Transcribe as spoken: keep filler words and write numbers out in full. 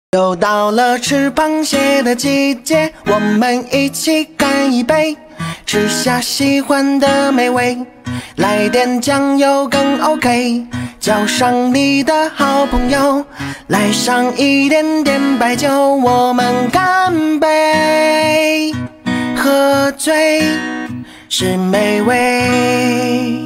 又到了吃螃蟹的季节，我们一起干一杯，吃下喜欢的美味，来点酱油更 OK， 叫上你的好朋友，来上一点点白酒，我们干杯，喝醉是美味。